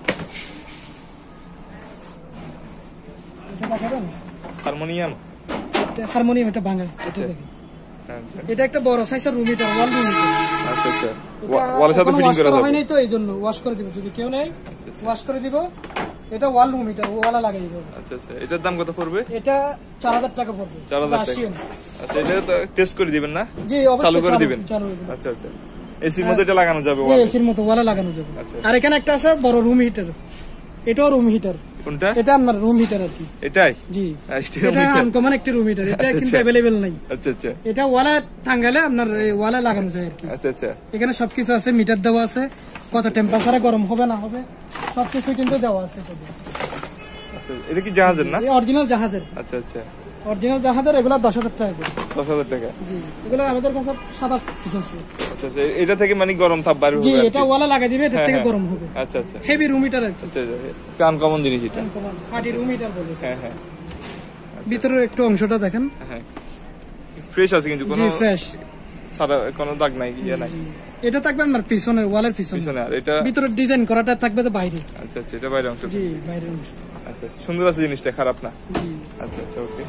এটা দেখাবেন? হারমোনিয়াম। হারমোনিয়াম এটা বাঙালি। এটা দেখেন, এটা একটা বড় সাইজের room heater, wall room heater. আচ্ছা আচ্ছা ওয়ালের সাথে ফিটিং করা যাবে? হয়নি তো এইজন্য ওয়াশ করে দিব। যদি কেউ নেয় ওয়াশ করে দিব। এটা ওয়াল রুম হিটার, ওয়ালা লাগাই দিব। আচ্ছা আচ্ছা এটার দাম কত পড়বে? এটা চার হাজার টাকা পড়বে। চার হাজার টাকা। আচ্ছা এটা তো টেস্ট করে দিবেন না? জি অবশ্যই চালু করে দিবেন। আচ্ছা আচ্ছা এসির মধ্যে এটা লাগানো যাবে? ওয়ালে এসির মতো ওয়ালা লাগানো যাবে। আর এখানে একটা আছে বড় রুম হিটার, এটাও রুম হিটার। কোনটা? এটা আপনার রুম হিটার আর কি। এটাই? জি এটা আনকমন একটা রুম হিটার, এটা কিন্তু अवेलेबल নাই। আচ্ছা আচ্ছা এটা ওয়ালা টাঙ্গালে আপনার ওয়ালা লাগানো যায় আর কি। আচ্ছা আচ্ছা এখানে সবকিছু আছে, মিটার দেওয়া আছে, কত টেম্পারেচারে গরম হবে না হবে সবকিছু কিন্তু দেওয়া আছে। আচ্ছা এটা কি জাহাজের না? এই অরিজিনাল জাহাজের। আচ্ছা আচ্ছা অরিজিনাল জাহাজের। এগুলা দশ হাজার টাকা করে। দশ হাজার টাকা? জি এগুলো আমাদের কাছে সাত আট পিস আছে। আচ্ছা আচ্ছা এটা থেকে মানে গরম তাপ বাইরে হবে? জি এটা ওয়ালা লাগাই দিবে, এটা থেকে গরম হবে। আচ্ছা আচ্ছা হেভি রুম হিটার আর কি। আচ্ছা এটা আনকমন জিনিস এটা। আনকমন পার্টি রুম হিটার বলে। হ্যাঁ হ্যাঁ ভিতরের একটু অংশটা দেখেন। হ্যাঁ ফ্রেশ আছে কিন্তু কোনো? জি ফ্রেশ, সাদা কোনো দাগ নাই, ইয়া নাই। এটা থাকবে আপনার পিছনের ওয়ালের পিছনে। পিছনে। আর এটা ভিতরে ডিজাইন করাটা থাকবে তো বাইরে। আচ্ছা আচ্ছা এটা বাইরে অংশ? জি বাইরের অংশ। আচ্ছা সুন্দর আছে জিনিসটা, খারাপ না। জি আচ্ছা আচ্ছা ওকে।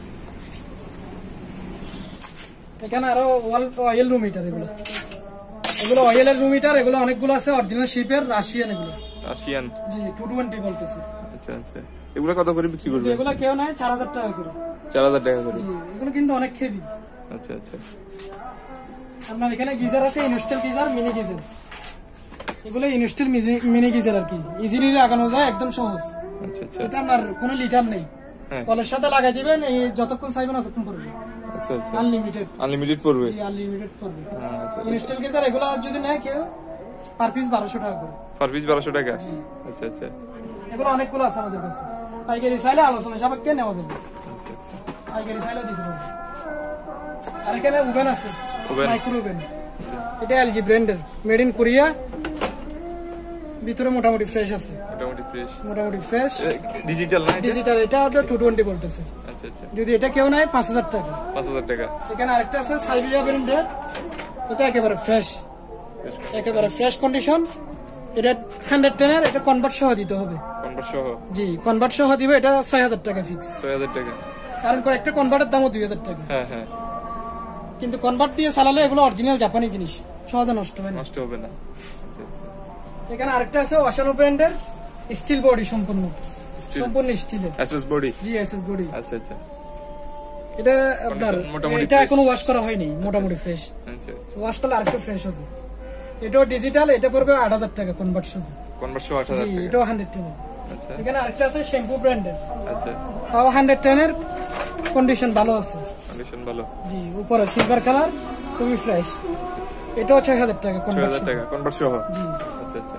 এখানে আরো ওয়াল অয়েল রুম হিটার, এগুলো এগুলো অয়েলের রুম হিটার, এগুলো অনেকগুলো আছে অরিজিনাল শিপের, রাশিয়ান এগুলো। রাশিয়ান জি টু টোয়েন্টি বলতেছে। আচ্ছা আচ্ছা, এগুলো কত করে বিক্রি করবে? এগুলো কেউ নাই চার হাজার টাকা করে। চার হাজার টাকা করে। জি এগুলো কিন্তু অনেক হেভি। আচ্ছা আচ্ছা, আপনার এখানে গিজার আছে, ইনস্টল গিজার, মিনি গিজার। এগুলো ইনস্টল মিনি গিজার আর কি, ইজিলি লাগানো যায়, একদম সহজ। আচ্ছা আচ্ছা, এটা আপনার কোনো লিটার নেই, কলের সাথে লাগাই দিবেন, এই যতক্ষণ চাইবেন ততক্ষণ করবে। আচ্ছা আচ্ছা, আনলিমিটেড আনলিমিটেড পড়বে। জি আনলিমিটেড পড়বে। আচ্ছা, ইনস্টল গিজার এগুলো যদি নেয় কেউ পার পিস বারোশো টাকা করে। পার পিস বারোশো টাকা। আচ্ছা আচ্ছা, এগুলো অনেকগুলো আছে আমাদের কাছে, পাইকারি চাইলে আলোচনা সাপেক্ষে নেওয়া যাবে। আচ্ছা আচ্ছা, পাইকারি চাইলেও দিতে পারবে। আর এখানে ওভেন আছে, মাইক্রো ওভেন। এটা এলজি ব্র্যান্ডের, মেড ইন কোরিয়া। ভিতরে মোটামুটি ফ্রেশ আছে, মোটামুটি ফ্রেশ, মোটামুটি ফ্রেশ। ডিজিটাল না? ডিজিটাল, এটা হলো টু টোয়েন্টি বলতেছে। আচ্ছা আচ্ছা, যদি এটা কেউ নেয় পাঁচ হাজার টাকা। পাঁচ হাজার টাকা। এখানে আরেকটা আছে সাইবেরিয়া ব্র্যান্ডের, এটা একেবারে ফ্রেশ, একেবারে ফ্রেশ কন্ডিশন। এটা হান্ড্রেড টেনের, এটা কনভার্ট সহ দিতে হবে। কনভার্ট সহ? জি কনভার্ট সহ দিবে, এটা ছয় হাজার টাকা ফিক্স। ছয় হাজার টাকা, কারণ কয়েকটা কনভার্টের দামও দুই হাজার টাকা। হ্যাঁ হ্যাঁ, কিন্তু কনভার্ট দিয়ে চালালে এগুলো অরিজিনাল জাপানি জিনিস, সহজে নষ্ট হয় না, নষ্ট হবে না। এখানে আরেকটা আছে ওয়াসানো ব্র্যান্ডের, স্টিল বডি, সম্পূর্ণ সম্পূর্ণ স্টিলের, এসএস বডি। জি এসএস বডি। আচ্ছা আচ্ছা, এটা আপনার এটা এখনো ওয়াশ করা হয়নি, মোটামুটি ফ্রেশ। আচ্ছা, ওয়াশ করলে আরেকটু ফ্রেশ হবে। এটাও ডিজিটাল, এটা পড়বে আট হাজার টাকা কনভার্সন। কনভার্সন আট হাজার টাকা। এটাও হান্ড্রেড টেন। আচ্ছা, এখানে আরেকটা আছে শ্যাম্পু ব্র্যান্ডের, আচ্ছা, তাও হান্ড্রেড টেনের, কন্ডিশন ভালো আছে। কন্ডিশন ভালো। জি উপরে সিলভার কালার, খুবই ফ্রেশ। এটাও ছয় হাজার টাকা ছয় হাজার কনভার্সন। টাকা কনভার্ট সহ। জি আচ্ছা আচ্ছা,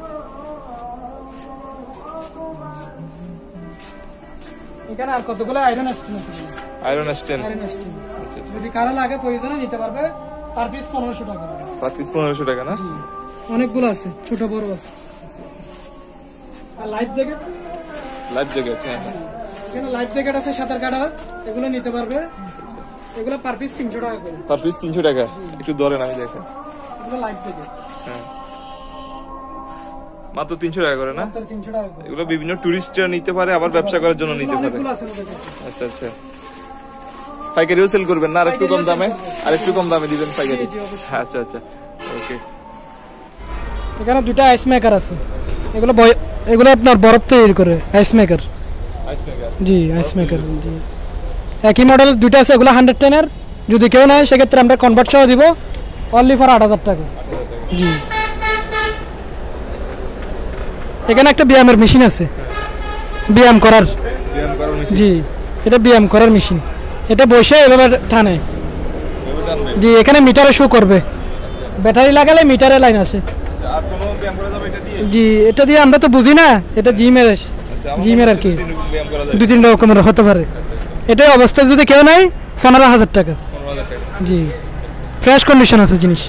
এখানে আর কতগুলো আয়রন স্টেন আছে, আয়রন স্টেন। আয়রন স্টেন যদি কারো লাগে প্রয়োজনে নিতে পারবে, পার পিস পনেরোশো টাকা। পার পিস পনেরোশো টাকা না? জি অনেকগুলো আছে, ছোট বড় আছে। আর লাইফ জ্যাকেট, লাইফ জ্যাকেট, হ্যাঁ এখানে লাইফ জ্যাকেট আছে সাঁতার কাটার, এগুলো নিতে পারবে। এগুলো পার পিস তিনশো টাকা করে। পার পিস তিনশো টাকা? একটু ধরেন আমি দেখেন। এগুলো লাইফ জ্যাকেট, হ্যাঁ মাত্র তিনশো টাকা করে না? মাত্র তিনশো টাকা করে। এগুলো বিভিন্ন টুরিস্টরা নিতে পারে, আবার ব্যবসা করার জন্য নিতে পারে। অনেকগুলো আছে আমাদের কাছে। আচ্ছা আচ্ছা, পাইকারিও সেল করবেন না? আর একটু কম দামে, আর একটু কম দামে দিবেন পাইকারি? আচ্ছা আচ্ছা, ওকে। এখানে দুটো আইস মেকার আছে, এগুলো এগুলো আপনার বরফ তৈরি করে, আইস মেকার। Ice maker? জি আইস মেকার, জি একই মডেল দুটো আছে, এগুলো হান্ড্রেড টেনের। যদি কেউ নেয় সেক্ষেত্রে আমরা কনভার্ট সহ দিব, অনলি ফর আট হাজার টাকা। জি এখানে একটা ব্যায়ামের মেশিন আছে, ব্যায়াম করার। জি এটা ব্যায়াম করার মেশিন, এটা বসে এভাবে টানে। জি এখানে মিটারে শো করবে, ব্যাটারি লাগালে মিটারে লাইন আসে। জি এটা দিয়ে আমরা তো বুঝি না, এটা জিমের, জিমের আর কি দুই তিন রকমের হতে পারে। এটাই অবস্থা যদি কেউ নেয় পনেরো হাজার টাকা। জি ফ্রেশ কন্ডিশন আছে জিনিস।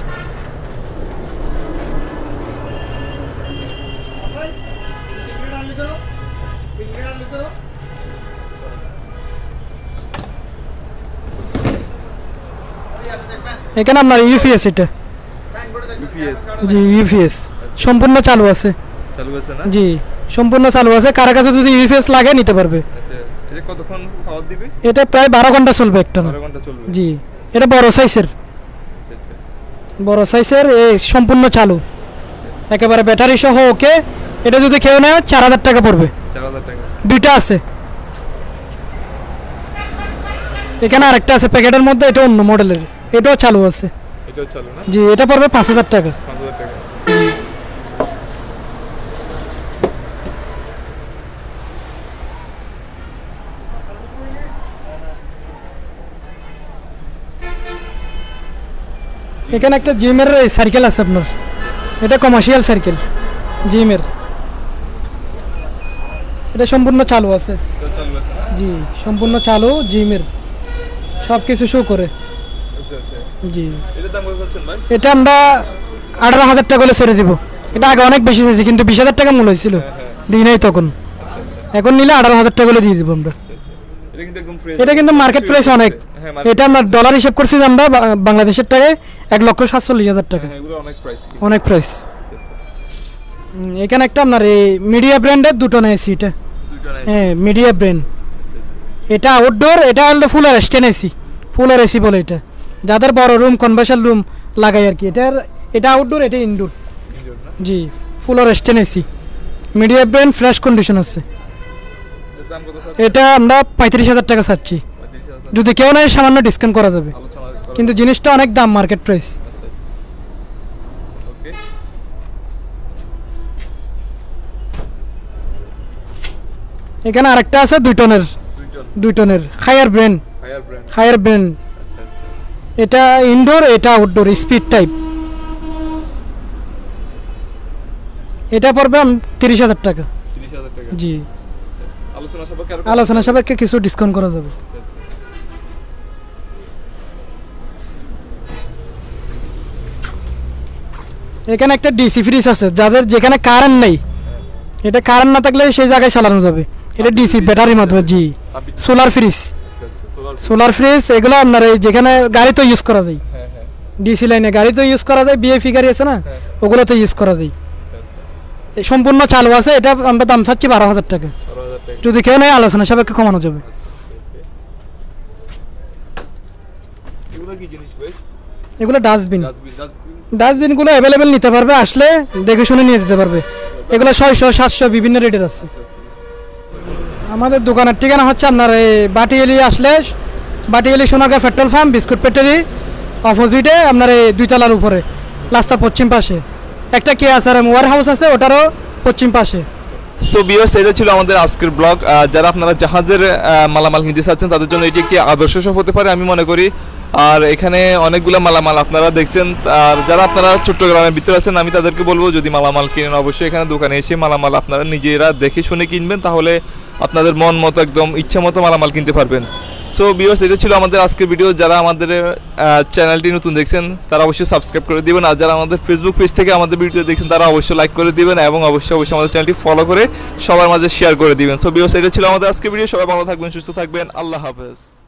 এখানে আপনার ইউপিএস, এটা জি ইউপিএস সম্পূর্ণ চালু আছে। চালু আছে না? জি সম্পূর্ণ চালু আছে, কার কাছে যদি ইউপিএস লাগে নিতে পারবে। আচ্ছা, এটা কতক্ষণ পাওয়ার দিবে? এটা প্রায় বারো ঘন্টা চলবে একটা। বারো ঘন্টা চলবে? জি এটা বড় সাইজের, আচ্ছা আচ্ছা, বড় সাইজের, এই সম্পূর্ণ চালু একেবারে ব্যাটারি সহ। ওকে এটা যদি কেউ নেয় চার হাজার টাকা পড়বে। চার হাজার টাকা। দুইটা আছে, এখানে আরেকটা আছে প্যাকেটের মধ্যে, এটা অন্য মডেলের, এটাও চালু আছে। এটাও চালু না? জি এটা পড়বে পাঁচ হাজার টাকা। পাঁচ হাজার টাকা। এখানে একটা জিমের সাইকেল আছে আপনার, এটা কমার্শিয়াল সাইকেল জিমের, এটা সম্পূর্ণ চালু আছে। জি সম্পূর্ণ চালু, জিমের সব কিছু শো করে। জি এটা আমরা আঠারো হাজার টাকা করে ছেড়ে দিব। এটা আগে অনেক বেশি চেয়েছি, কিন্তু বিশ হাজার টাকা মূল্য হয়েছিল, দিই নাই তখন। এখন নিলে আঠারো হাজার টাকা করে দিয়ে দিব আমরা। এটা কিন্তু মার্কেট প্রাইস অনেক, এটা আমরা ডলার হিসাব করছি আমরা বাংলাদেশের টাকায় এক লক্ষ সাতচল্লিশ হাজার টাকা, অনেক প্রাইস। এখানে একটা আপনার এই মিডিয়া ব্র্যান্ডের দুটো নেছি, এটা হ্যাঁ মিডিয়া ব্র্যান্ড। এটা আউটডোর, এটা হলো ফুল আর স্টেন এসি, ফুল আর এসি বলে এটা, যাদের বড় রুম কনভার্সাল রুম লাগাই আর কি। এটার এটা আউটডোর, এটা ইনডোর। ইনডোর না? জি, ফুল রেস্টেন AC, Midea brand, fresh condition আছে। এর দাম কত স্যার? এটা আমরা পঁয়ত্রিশ হাজার টাকা চাচ্ছি, পঁয়ত্রিশ হাজার। যদি কেউ নেয় সামান্য ডিসকাউন্ট করা যাবে, আলোচনা করা কিন্তু জিনিসটা অনেক দাম, মার্কেট প্রাইস। আচ্ছা আচ্ছা। ওকে। এখানে আরেকটা আছে দুই টনের, দুই টন দুই টনের Haier brand, Haier brand. Haier brand. আচ্ছা আচ্ছা। এটা ইনডোর, এটা আউটডোর, স্পিড টাইপ। এটা পড়বে তিরিশ হাজার টাকা। তিরিশ হাজার টাকা। জি, আলোচনা সাপেক্ষে আর আলোচনা সাপেক্ষে কিছু ডিসকাউন্ট করা যাবে। আচ্ছা আচ্ছা। এখানে একটা ডিসি ফ্রিজ আছে, যাদের যেখানে কারেন্ট নেই, এটা কারেন্ট না থাকলে সেই জায়গায় চালানো যাবে। এটা ডিসি ব্যাটারির মাধ্যমে। জি, সোলার ফ্রিজ, আচ্ছা আচ্ছা। সোলার। সোলার ফ্রিজ এগুলো আপনার এই যেখানে গাড়িতে ইউজ করা যায়, হ্যাঁ হ্যাঁ। ডিসি লাইনে গাড়িতে ইউজ করা যায়, বিএফি গাড়ি আছে না, হ্যাঁ। ওগুলোতে ইউজ করা যায়। এই সম্পূর্ণ চালু আছে, এটা আমরা দাম চাচ্ছি বারো হাজার টাকা, বারো হাজার টাকা। যদি কেউ নেয় আলোচনা সাপেক্ষে কমানো যাবে। এগুলো কি জিনিস ভাই? এগুলো ডাস্টবিন, ডাস্টবিন। ডাস্টবিন। ডাস্টবিনগুলো অ্যাভেলেবেল নিতে পারবে, আসলে দেখে শুনে নিয়ে যেতে পারবে। এগুলো ছয়শো সাতশো বিভিন্ন রেটের আছে। আমাদের দোকানের ঠিকানা হচ্ছে আপনার এই বাটিয়ালি আসলে, Batiali Sonargaon petrol pump, biscuit factory অপোজিটে, আপনার এই দুইতলার উপরে রাস্তার পশ্চিম পাশে একটা কে আছে ওয়ার হাউস আছে, ওটারও পশ্চিম পাশে। সো ভিউয়ার্স, এটা ছিল আমাদের আজকের ব্লগ। যারা আপনারা জাহাজের আহ, মালামাল কিনতে চাচ্ছেন তাদের জন্য এটি একটি আদর্শ সব হতে পারে আমি মনে করি। আর এখানে অনেকগুলো মালামাল আপনারা দেখছেন। আর যারা আপনারা চট্টগ্রামের ভিতরে আছেন, আমি তাদেরকে বলবো যদি মালামাল কিনেন অবশ্যই এখানে দোকানে এসে মালামাল আপনারা নিজেরা দেখে শুনে কিনবেন, তাহলে আপনাদের মন মতো একদম ইচ্ছা মতো মালামাল কিনতে পারবেন। সো ভিউয়ার্স, এটা ছিল আমাদের আজকের ভিডিও। যারা আমাদের চ্যানেলটি নতুন দেখছেন তারা অবশ্যই সাবস্ক্রাইব করে দিবেন, আর যারা আমাদের ফেসবুক পেজ থেকে আমাদের ভিডিও দেখছেন তারা অবশ্যই লাইক করে দিবেন, এবং অবশ্যই অবশ্যই আমাদের চ্যানেলটি ফলো করে সবার মাঝে শেয়ার করে দিবেন। সো ভিউয়ার্স, এটা ছিল আমাদের আজকের ভিডিও। সবাই ভালো থাকবেন, সুস্থ থাকবেন, আল্লাহ হাফেজ।